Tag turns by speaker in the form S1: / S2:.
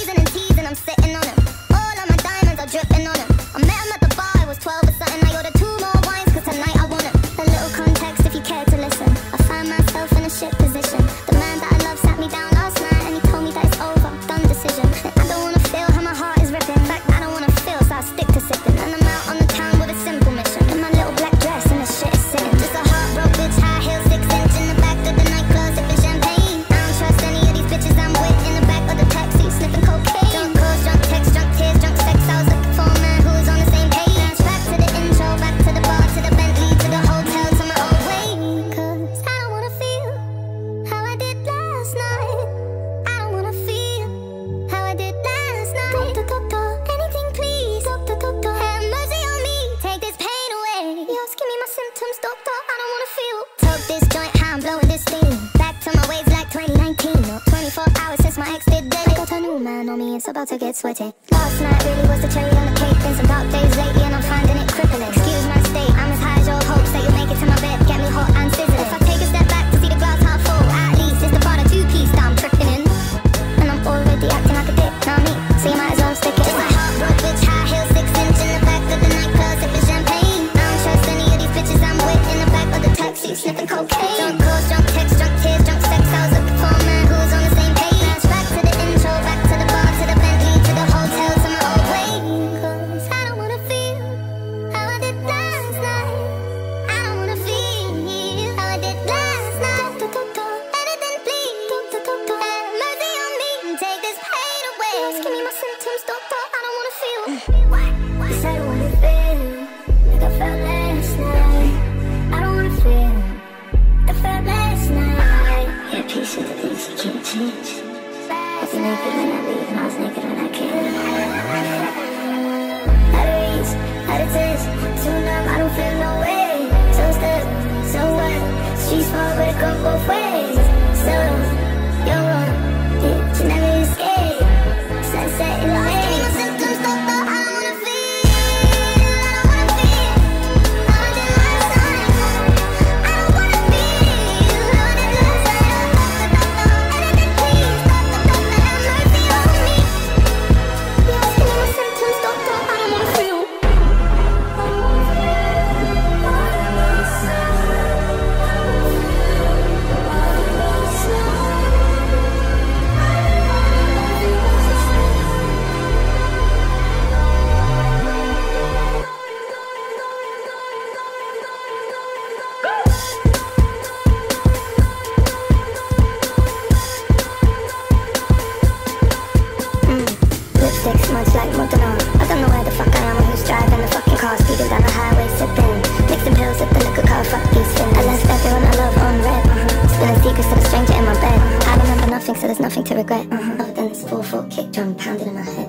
S1: squeezing and teasing, I'm sitting on him. All of my diamonds are dripping on him. I met him at the bar, I was 12 or something. I ordered 2 more wines, cause tonight I want him. A little context if you care to listen. I find myself in a shit position. The man that I love sat me down last night and he told me that it's over, done decision. I don't wanna feel how my heart is ripping. In fact, I don't wanna feel, so I stick to sipping. And I'm out on the town with a simple mission. In my little black dress and the shit is sitting. Just a heartbroken bitch, high heel, 6 inch in the back of the nightclub, sipping champagne. I don't trust any of these bitches I'm with in the back of the taxi, sniffing cocaine. Drunk calls, drunk texts, drunk tears, drunk sex. I was looking for a man who was on the same page. Back to the intro, back to the bar, to the Bentley, to the hotel, to my old way. Cause I don't wanna feel how I did last night. I don't wanna feel how I did last night. Doctor, anything please. Doctor, have mercy on me, take this pain away. Yo, give me my symptoms, doctor, I don't wanna feel. Took this joint, how I'm blowing this thing. Back to my waves like 2019. Or 24 hours since my ex did dead. I got a new man on me, it's about to get sweaty. Last night really was the cherry on the cake. Been some dark days lately and I'm finding it crippling. Excuse my state, I'm as high as your hopes that you'll make it to my bed, get me hot and sizzling. If I take a step back to see the glass half full, at least it's the part of 2-piece that I'm tripping in. And I'm already acting like a dick, now me, so you might as well stick it. Just a heartbroken bitch, high heel, 6 inch in the back of the nightclub, sipping champagne. I don't trust any of these bitches I'm with in the back of the taxi, sniffing cocaine. Drunk calls, drunk texts, drunk tears, drunk sex. I was looking for a man who was on the same page. Back to the intro, back to the bar, to the Bentley, to the hotel, to my old way. Cause I don't wanna feel how I did last night. I don't wanna feel how I did last night. Doctor, anything please. Doctor, have mercy on me and take this pain away. Just give me my symptoms, doctor, I don't wanna feel. Cause I don't wanna feel like I felt last night. I don't wanna feel like I felt last night.
S2: Yeah, peace with the things you can't change. I was naked when I leave and I was naked when I came. Out of reach, out of touch, too numb, I don't feel no way. So stuck, so what? Streets small but it goes both ways. So, you're wrong, you never escape. Sunset in the rain.
S1: Much like Montana. I don't know where the fuck I am or who's driving the fucking car, speeding down the highway, sipping, mixing pills at the liquor car, fuck these fins. I left everyone I love on red, spilling secrets to the stranger in my bed. I remember nothing, so there's nothing to regret, other than this 4-4 kick drum pounding in my head.